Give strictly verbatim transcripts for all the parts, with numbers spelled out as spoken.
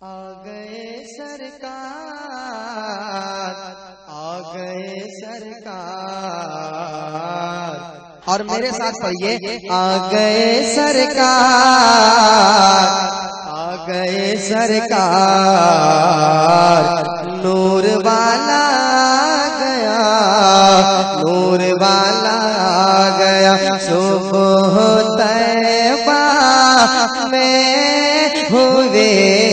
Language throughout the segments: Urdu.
آ گئے سرکار، آ گئے سرکار، اور میرے ساتھ پڑھیے آ گئے سرکار، آ گئے سرکار، نور والا گیا، نور والا گیا، صبح طیبہ میں ہوئے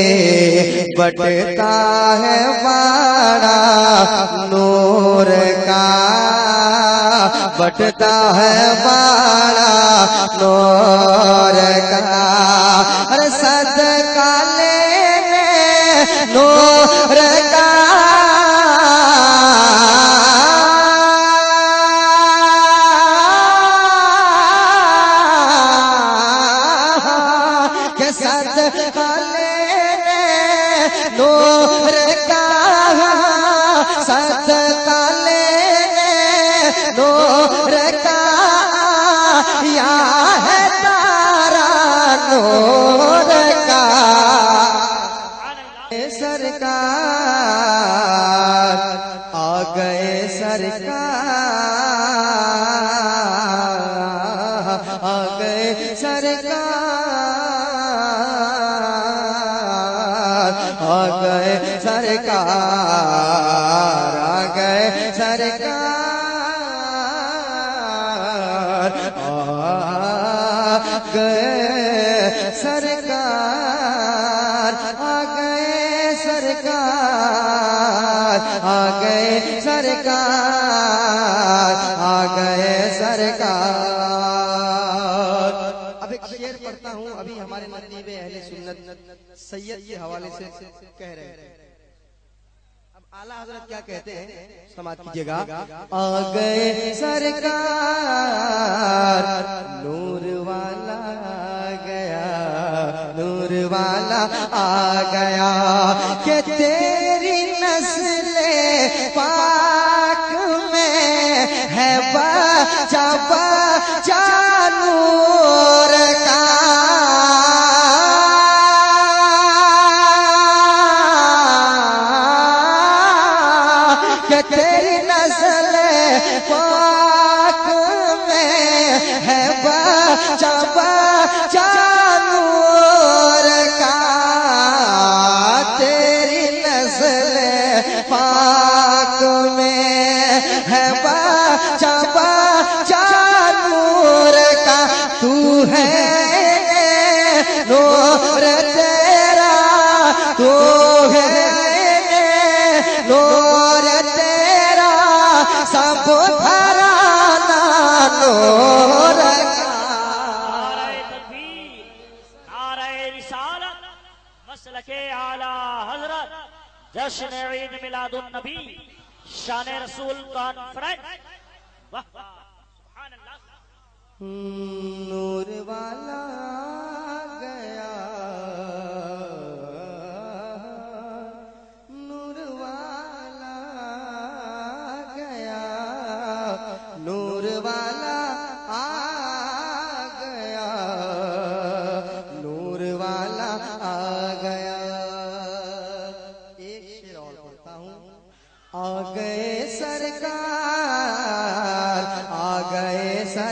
بٹتا ہے بڑا نور کا، بٹتا ہے بڑا نور کا، ارے صدقہ لینے نور کا، کہ صدقہ لینے نور کا، صدقہ لینے نور کا، یا ہے تارا نور کا، سرکار آ گئے سرکار، آ گئے سرکار، آ گئے سرکار، آ گئے سرکار، آ گئے سرکار، آ گئے سرکار، آ گئے سرکار، آ گئے سرکار۔ اب ایک شعر پڑھتا ہوں، ابھی ہمارے ندیب اہل سنت سید کے حوالے سے کہہ رہے ہیں، اب اعلیٰ حضرت کیا کہتے ہیں سماعت کیجیے گا۔ آ گئے سرکار، نور والا گیا، نور والا آ گیا، کہ تیری نسل پاک میں ہے بچہ بچہ نور کا، کہ تیری نسل پاک میں ہے بچہ بچہ نور کا، تیری نسل پاک میں ہے بچہ بچہ نور کا، تو ہے نور تیرا، تو ہے نور تیرا، سب گھرانا نور کا۔ نعرہ تکبیر، نعرہ رسالت، مسلک اعلیٰ حضرت، جشن عید میلاد النبی، شان رسول کانفرنس، واہ واہ سبحان اللہ۔ نور والا گیا، نور والا گیا، نور والا آ گیا، نور والا آ گیا۔ ایک شعر اور پڑھتا ہوں۔ آ گئے سرکار، آ گئے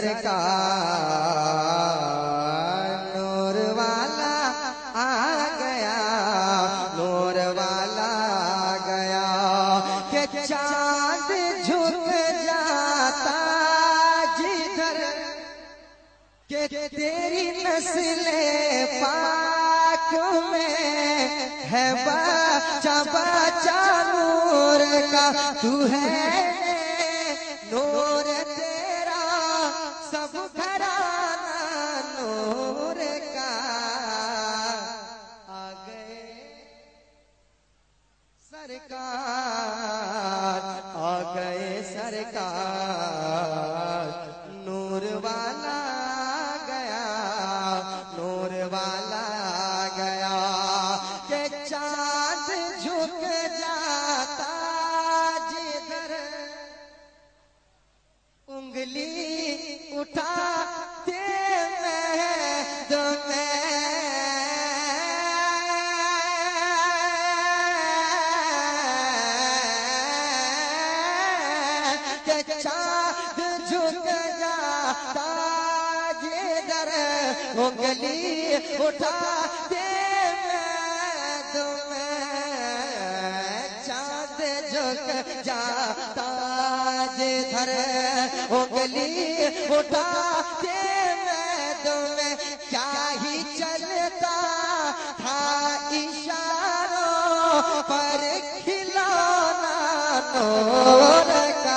سرکار، نور والا آ گیا، نور والا آ گیا، کہ چاند جھک جاتا جدھر، کہ تیری نسل پاک میں ہے بچہ بچہ نور کا، تو ہے نور تیرا، سب گھرانا نور کا، آ گئے سرکار، آ گئے سرکار، نور والا گیا، نور والا گیا، کہ چاند جھک جاتا جدھر، انگلی اٹھاتے میں کہ چاند جھک جاتا جدھر انگلی اٹھاتے میں تمہیں چاند جھک جاتا جدھر انگلی اٹھاتے میں تمہیں کیا ہی چلتا تھا اشاروں پر کھلانا نور کا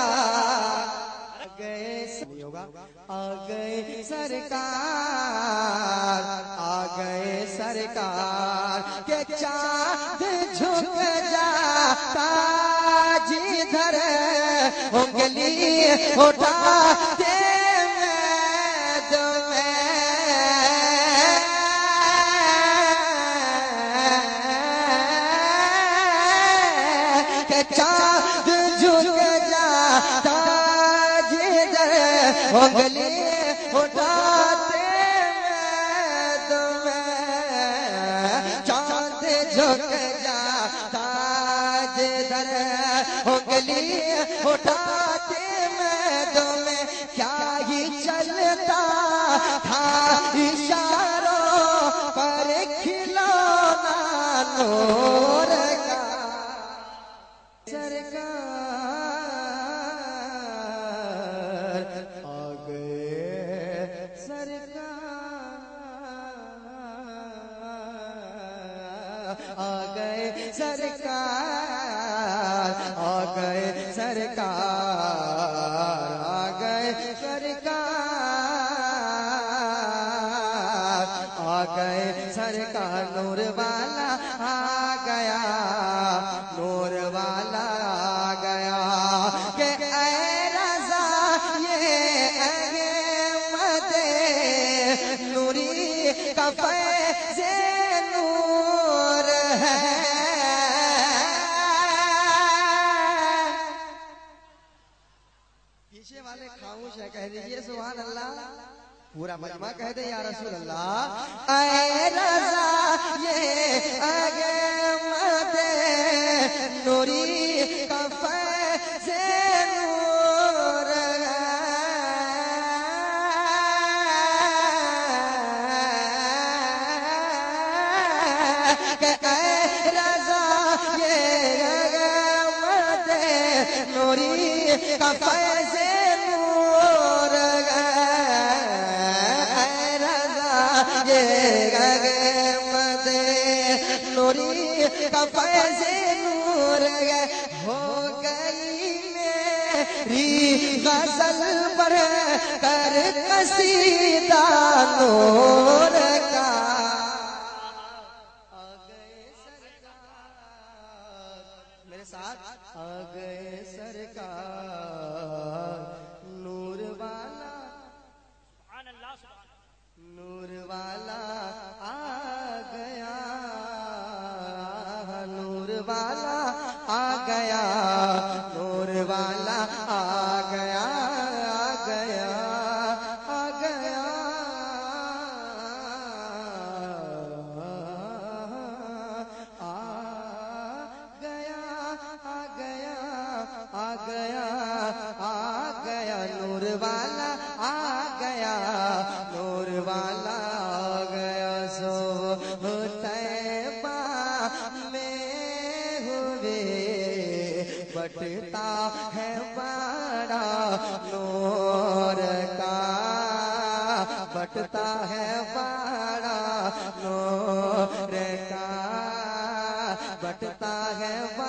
آ گئے سرکار آ گئے سرکار کہ چاند جھک جاتا جدھر انگلی اٹھاتے میں تمہیں کہ چاند جھک جاتا جدھر انگلی اٹھاتے میں تمہیں چاند جھک جاتا جدھر انگلی اٹھاتے میں تمہیں کیا ہی چلتا تھا اشاروں پر کھلانا نور کا سرکار آ گئے سرکار آ گئے سرکار آ گئے سرکار آ گئے سرکار آ گئے سرکار نور والا آ گیا نور والا آ گیا کہ اے رضا یہ احمد نوری کا فیض نور ہے پیچھے والے خاموش ہے کہہ دیجئے سبحان اللہ پورا مجمع کہہ دے یا رسول اللہ اے رضا یہ احمد نوری کا فیض نور ہے کہ اے رضا یہ احمد نوری کا فیض نور ہے اے رضا یہ احمد نوری کا فیض نور ہے ہو گئی میری غزل پر کر قصیدہ نور کا آ گئے سرکار میرے ساتھ آ گئے سرکار نور والا سبحان اللہ سبحان اللہ نور والا آ گیا نور والا آ گیا نور والا آ گیا آ گیا آ گیا آ گیا آ گیا آ گیا آ گیا نور والا آ گیا نور والا آ گیا سو طیبہ میں ہوئے بٹتا ہے بڑا نور کا بٹتا ہے بڑا نور کا بٹتا ہے